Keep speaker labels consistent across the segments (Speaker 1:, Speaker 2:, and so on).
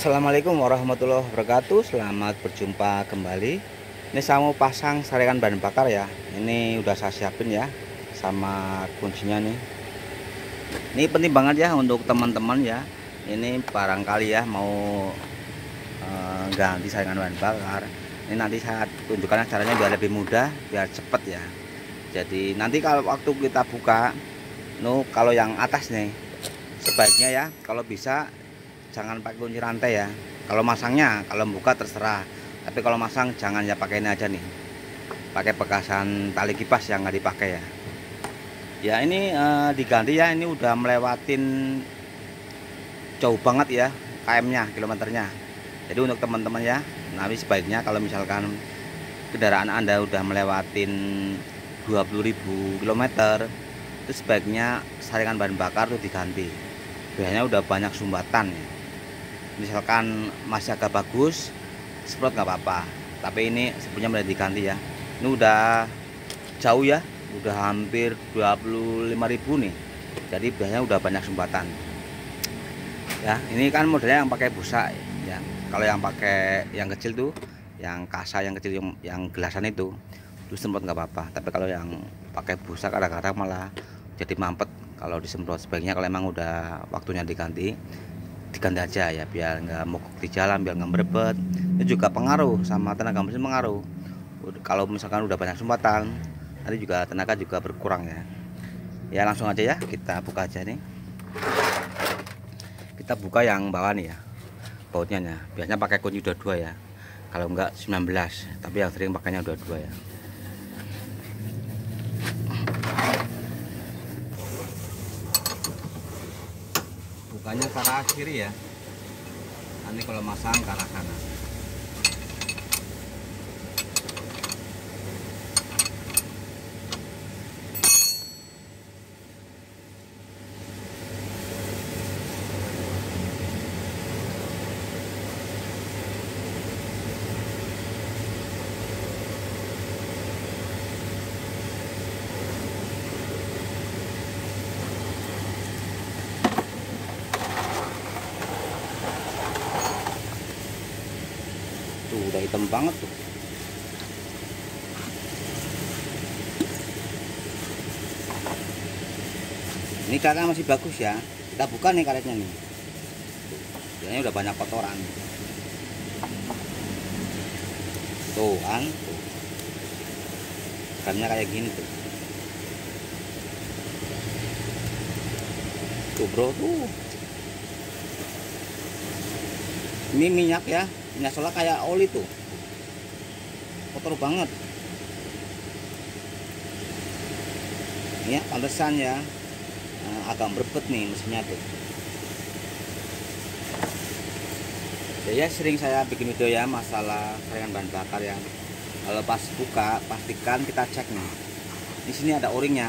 Speaker 1: Assalamualaikum warahmatullahi wabarakatuh. Selamat berjumpa kembali. Ini saya mau pasang saringan bahan bakar ya. Ini udah saya siapin ya, sama kuncinya nih. Ini penting banget ya untuk teman-teman ya. Ini barangkali ya mau ganti saringan bahan bakar. Ini nanti saya tunjukkan caranya biar lebih mudah, biar cepet ya. Jadi nanti kalau waktu kita buka, kalau yang atas nih, sebaiknya ya kalau bisa jangan pakai kunci rantai ya. Kalau masangnya, kalau buka terserah. Tapi kalau masang jangan ya, pakai ini aja nih. Pakai bekasan tali kipas yang nggak dipakai ya. Ya ini diganti ya. Ini udah melewatin jauh banget ya km-nya, kilometernya. Jadi untuk teman-teman ya, nanti sebaiknya kalau misalkan kendaraan Anda udah melewatin 20.000 km, itu sebaiknya saringan bahan bakar tuh diganti. Biasanya udah banyak sumbatan ya. Misalkan masih agak bagus, semprot nggak apa-apa, tapi ini sebenarnya mulai diganti ya. Ini udah jauh ya, udah hampir 25.000 nih, jadi biasanya udah banyak sumbatan ya. Ini kan modelnya yang pakai busa ya. Kalau yang pakai yang kecil tuh, yang kasa yang kecil, yang gelasan itu semprot nggak apa-apa. Tapi kalau yang pakai busa kadang-kadang malah jadi mampet kalau disemprot. Sebaiknya kalau emang udah waktunya diganti aja ya, biar nggak mogok di jalan, biar nggak berebet. Ini juga pengaruh sama tenaga mesin, pengaruh. Kalau misalkan udah banyak sumbatan, nanti juga tenaga juga berkurang ya. Ya langsung aja ya, kita buka aja nih. Kita buka yang bawah nih ya, bautnya ya. Biasanya pakai kunci 22 ya, kalau enggak 19, tapi yang sering pakainya 22 ya. Bukanya ke arah kiri ya, nanti kalau masang ke arah kanan. Tuh udah hitam banget tuh. Ini karetnya masih bagus ya. Kita buka nih karetnya nih. Ini udah banyak kotoran. Tuh kan, tuh. Remnya kayak gini tuh. Tuh bro tuh. Ini minyak ya. Minyak solar kayak oli tuh, kotor banget. Ini ya pantesan ya, agak berbet nih mesinnya tuh. Ya sering saya bikin video ya masalah saringan bahan bakar ya. Kalau pas buka pastikan kita cek nih. Di sini ada o-ringnya.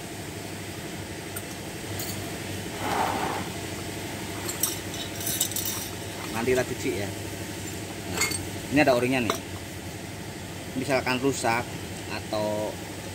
Speaker 1: Nanti kita cuci ya. Nah, ini ada o-ringnya nih. Misalkan rusak atau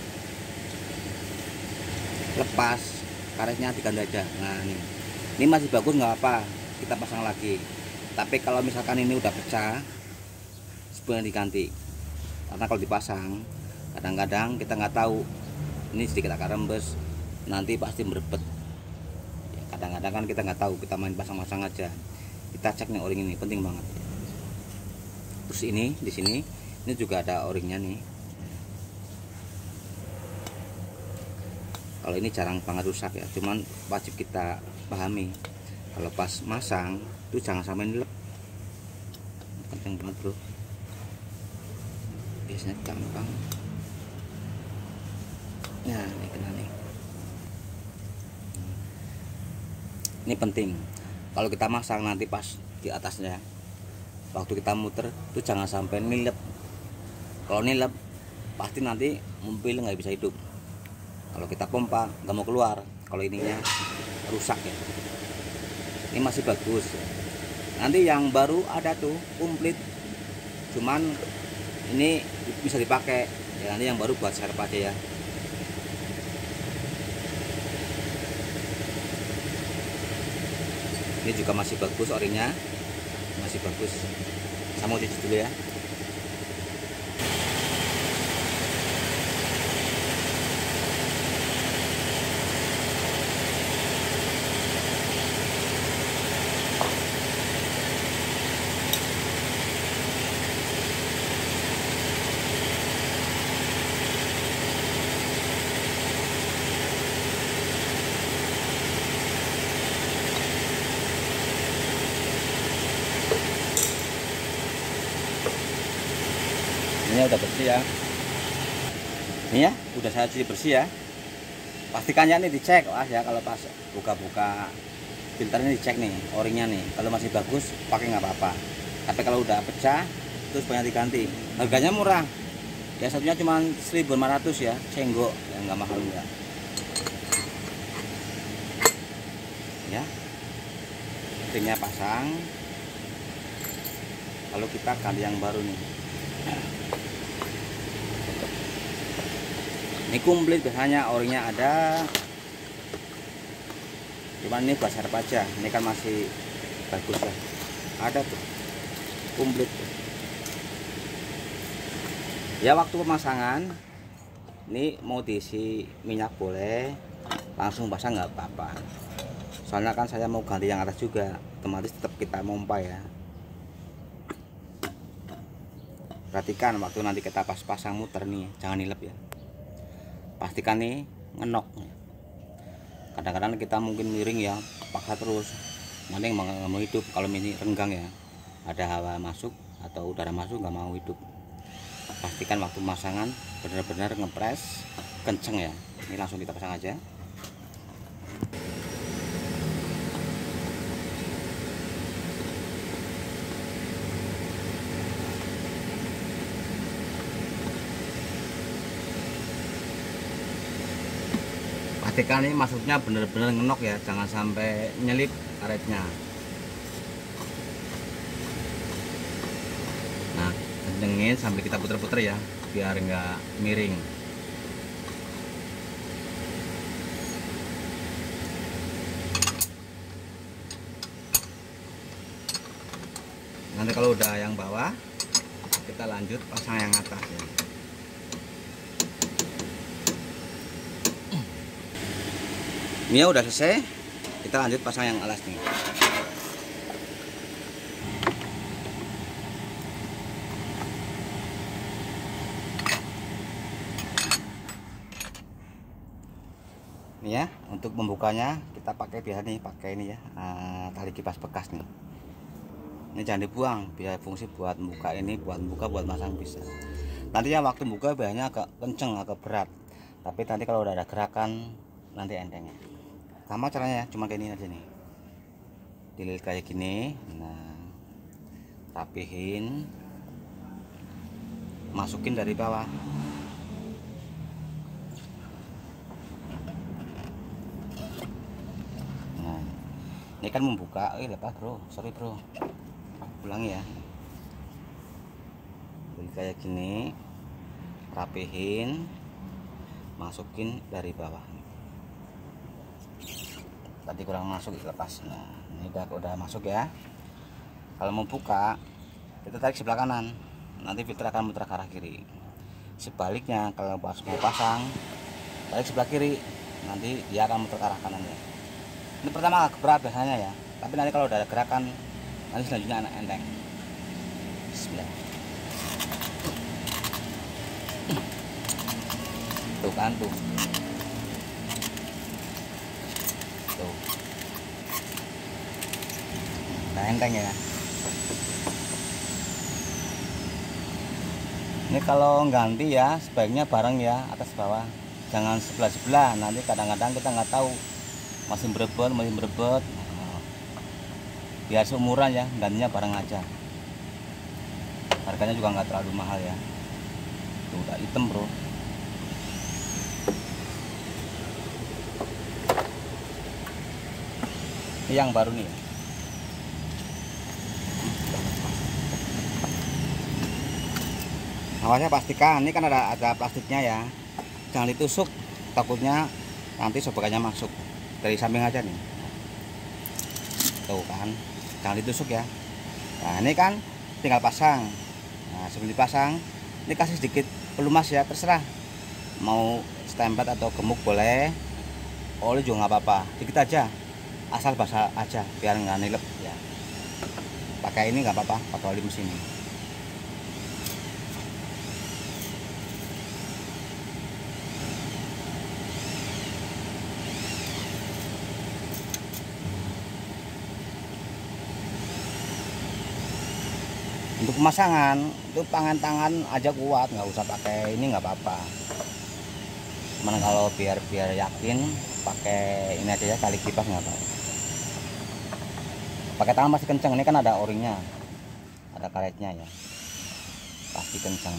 Speaker 1: lepas, karetnya diganti aja. Nah ini masih bagus nggak apa, kita pasang lagi. Tapi kalau misalkan ini udah pecah, sebenarnya diganti. Karena kalau dipasang, kadang-kadang kita nggak tahu, ini sedikit agak rembes, nanti pasti merebet. Kadang-kadang kan kita nggak tahu, kita main pasang-pasang aja. Kita cek nih o-ring ini, penting banget. Terus ini di sini, ini juga ada o-ringnya nih. Kalau ini jarang banget rusak ya, cuman wajib kita pahami kalau pas masang itu jangan sampai nilep. Penting banget bro, biasanya gampang. Nah ini kena nih. Ini penting kalau kita masang nanti pas di atasnya, waktu kita muter itu jangan sampai nilep. Kalau nilep pasti nanti mobil nggak bisa hidup. Kalau kita pompa nggak mau keluar, kalau ininya rusak ya. Ini masih bagus ya. Nanti yang baru ada tuh komplit, cuman ini bisa dipakai ya. Nanti yang baru buat serep aja ya. Ini juga masih bagus o-ringnya. masih bagus. Saya mau cuci dulu ya. Ini udah bersih ya. Ini ya, udah saya cuci bersih ya. Pastikannya nih dicek lah ya, kalau pas buka-buka filternya dicek nih, oringnya nih. Kalau masih bagus pakai nggak apa-apa. Tapi kalau udah pecah terus banyak diganti. Harganya murah. Ya satunya cuma 1.500 ya, cenggok, yang nggak mahal enggak. Ya. Ringnya pasang. Lalu kita ganti yang baru nih. Ini komplit, biasanya orinya ada, cuman ini buat serep aja. Ini kan masih bagus ya, ada tuh komplit tuh. Ya waktu pemasangan ini mau diisi minyak boleh, langsung pasang nggak apa-apa. Soalnya kan saya mau ganti yang atas juga, otomatis tetap kita pompa ya. Perhatikan waktu nanti kita pas pasang muter nih, jangan nilep ya. Pastikan nih ngenok. Kadang-kadang kita mungkin miring ya, paksa terus, nanti nggak mau hidup. Kalau ini renggang ya, ada hawa masuk atau udara masuk, nggak mau hidup. Pastikan waktu pemasangan benar-benar ngepres kenceng ya. Ini langsung kita pasang aja. Pastikan ini masuknya benar-benar ngenok ya, jangan sampai nyelip karetnya. Nah, kencengin sambil kita puter-puter ya, biar nggak miring. Nanti kalau udah yang bawah, kita lanjut pasang yang atas ya. Ini ya udah selesai, kita lanjut pasang yang alas nih. Ini ya, untuk membukanya kita pakai biasa nih, pakai ini ya, tali kipas bekas nih. Ini jangan dibuang, biar fungsi buat membuka ini, buat membuka, buat masang bisa. Nanti ya waktu buka biasanya agak kenceng, agak berat. Tapi nanti kalau udah ada gerakan, nanti entengnya. Sama caranya ya, cuma kayak ini aja nih, dililit kayak gini. Nah, rapihin, masukin dari bawah. Nah, ini kan membuka, lepas bro, sorry bro, ulangi ya. Dililit kayak gini, rapihin, masukin dari bawah. Tadi kurang masuk, lepas. Nah, ini udah masuk ya. Kalau mau buka, kita tarik sebelah kanan, nanti filter akan muter ke arah kiri. Sebaliknya kalau pas mau pasang, tarik sebelah kiri, nanti dia akan muter ke arah kanan ya. Ini pertama agak berat biasanya ya, tapi nanti kalau udah ada gerakan, nanti selanjutnya enteng. Bismillah. Tuh kan tuh. Nah, enteng ya. Ini kalau ganti ya sebaiknya bareng ya, atas bawah, jangan sebelah-sebelah. Nanti kadang-kadang kita nggak tahu masih berebut. Biar seumuran ya, gantinya bareng aja. Harganya juga nggak terlalu mahal ya. Tuh udah hitam bro. Ini yang baru nih ya. Awalnya pastikan ini kan ada plastiknya ya, jangan ditusuk, takutnya nanti sobekannya masuk. Dari samping aja nih, tuh kan, jangan ditusuk ya, Nah ini kan tinggal pasang. Nah sebelum dipasang ini kasih sedikit pelumas ya, terserah mau stempel atau gemuk boleh, oli juga nggak apa-apa, dikit aja asal basah aja biar nggak nilep ya. Pakai ini nggak apa-apa, pakai oli mesin ini. Untuk pemasangan itu tangan aja kuat, nggak usah pakai ini, nggak apa-apa. Cuman kalau biar yakin pakai ini aja ya, tali kipas nggak apa-apa. Pakai tangan masih kenceng, ini kan ada o-ringnya, ada karetnya ya, pasti kenceng.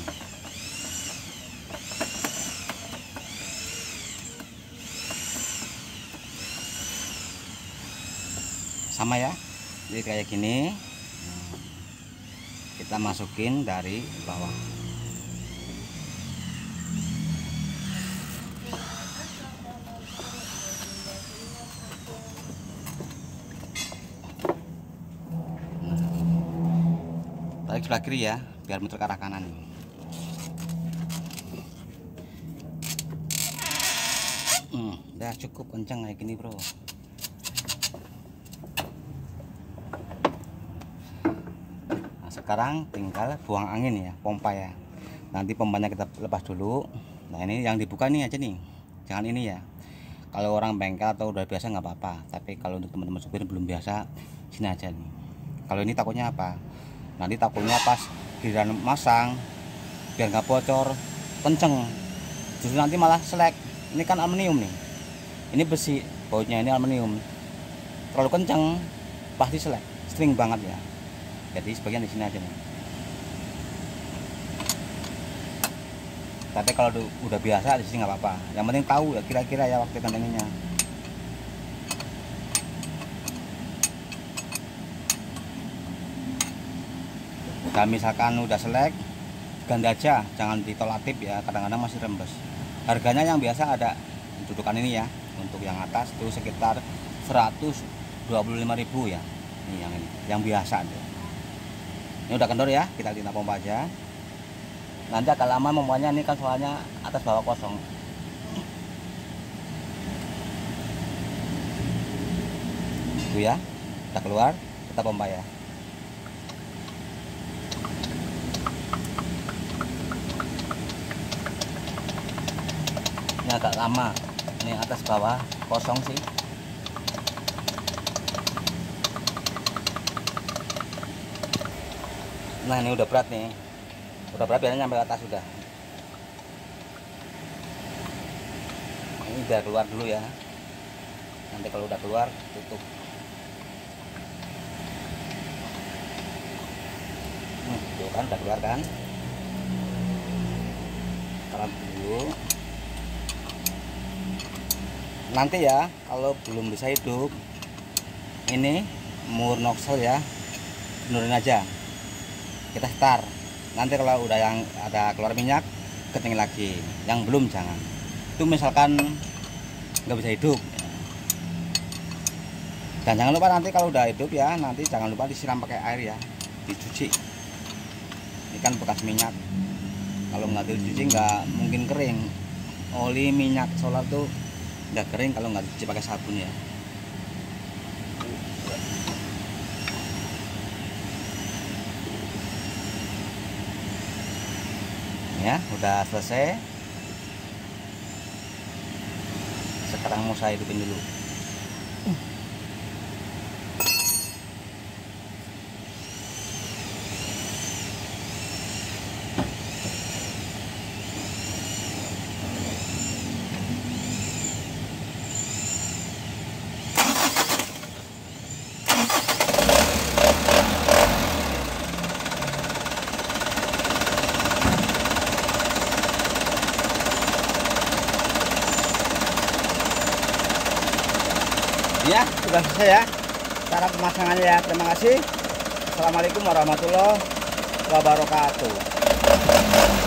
Speaker 1: Sama ya, jadi kayak gini. Kita masukin dari bawah. Tarik sebelah kiri ya, biar muter ke arah kanan. Udah cukup kencang kayak gini bro. Nah, sekarang tinggal buang angin ya, pompa ya. Nanti pompanya kita lepas dulu. Nah ini yang dibuka nih aja nih, jangan ini ya. Kalau orang bengkel atau udah biasa nggak apa-apa, tapi kalau untuk teman-teman supir belum biasa, sini aja nih. Kalau ini takutnya apa? Nanti takutnya pas giliran masang biar nggak bocor kenceng, justru nanti malah selek. Ini kan aluminium nih, ini besi, bautnya ini aluminium, terlalu kenceng pasti selek, sering banget ya. Jadi sebagian di sini aja nih. Tapi kalau udah biasa di sini nggak apa-apa. Yang penting tahu ya kira-kira ya waktu kandangnya. Nah misalkan udah selek, ganti aja, jangan ditolatif ya, kadang-kadang masih rembes. Harganya yang biasa ada dudukan ini ya, untuk yang atas itu sekitar 125.000 ya. Ini yang ini, yang biasa tuh. Ini udah kendor ya, kita pompa aja. Nanti agak lama pompanya, ini kan soalnya atas bawah kosong. Itu ya, kita keluar, kita pompa ya. Ini agak lama, ini atas bawah kosong sih. Nah ini udah berat nih, udah berat, biasanya sampai atas sudah. Ini biar keluar dulu ya, nanti kalau udah keluar tutup. Tuh kan udah keluar kan, taruh dulu. Nanti ya kalau belum bisa hidup, ini mur nozzle ya, benerin aja, kita start. Nanti kalau udah yang ada keluar minyak, ketingin lagi. Yang belum jangan. Itu misalkan nggak bisa hidup. Dan jangan lupa nanti kalau udah hidup ya, nanti jangan lupa disiram pakai air ya, dicuci. Ini kan bekas minyak, kalau nggak dicuci nggak mungkin kering. Oli minyak solar tuh nggak kering kalau nggak dicuci pakai sabun ya. Ya udah selesai, sekarang mau saya hidupin dulu. Ya sudah selesai ya cara pemasangannya ya. Terima kasih. Assalamualaikum warahmatullahi wabarakatuh.